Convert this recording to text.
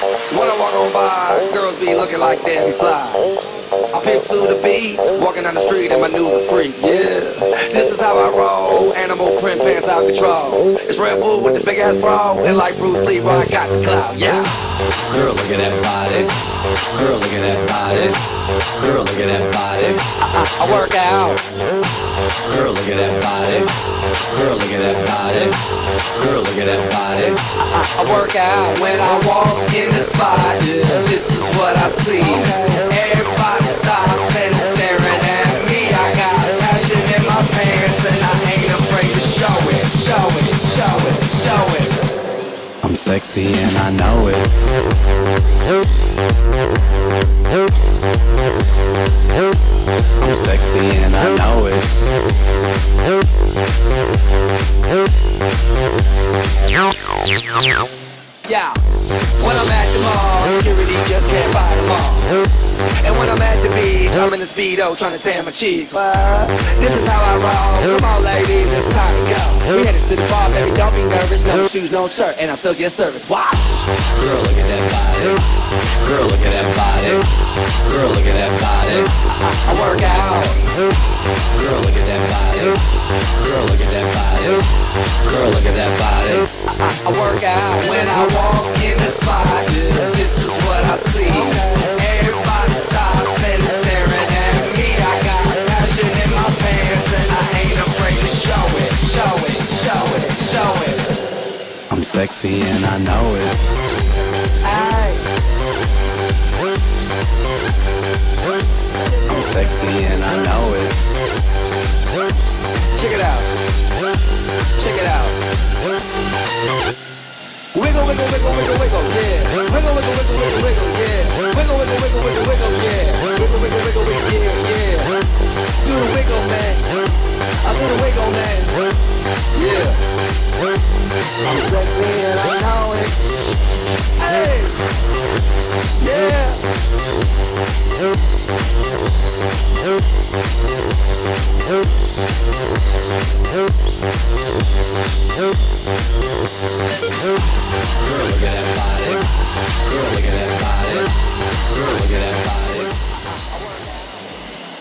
When I walk on by, girls be looking like they be fly. I pimp to the beat, walking down the street in my new freak, yeah. This is how I roll, animal print pants out control. It's Red Bull with the big ass bra, and like Bruce Lee, I got the clout, yeah. Girl, look at that body. Girl, look at that body. Girl, look at that body. I work out. Girl, look at that body. Girl, look at that body. Girl, look at that body. I work out when I walk in the spot. This is what I see. Everybody stops and is staring at me. I got passion in my pants and I ain't afraid to show it, show it, show it, show it. I'm sexy and I know it. I'm sexy and I know it. Yeah, when I'm at the mall, security just can't buy them all. And when I'm at the beach, I'm in the Speedo trying to tan my cheeks. This is how I roll. Come on, ladies, it's time to go. We headed to the bar, baby, don't be nervous. No shoes, no shirt, and I still get service. Watch. Girl, look at that body. Girl, look at that body. Girl, look at that body. I work out. Girl, look at that body. Girl, look at that body. Girl, look at that body. I work out when I walk in the spot. This is what I see. Everybody stops and is staring at me. I got passion in my pants and I ain't afraid to show it, show it, show it, show it. I'm sexy and I know it. Aye. I'm sexy and I know it. Check it out. Check it out. Wiggle, wiggle, wiggle, wiggle, wiggle, yeah. Wiggle, wiggle, wiggle, wiggle, wiggle, yeah. Wiggle, wiggle, wiggle, wiggle, wiggle, yeah. Wiggle, wiggle, wiggle, wiggle, yeah, yeah. Do the wiggle, man. I do the wiggle, man. Yeah. I'm sexy and I know it. Hey. Yeah. Girl, look at that body. Girl, look at that body. Girl, look at that body.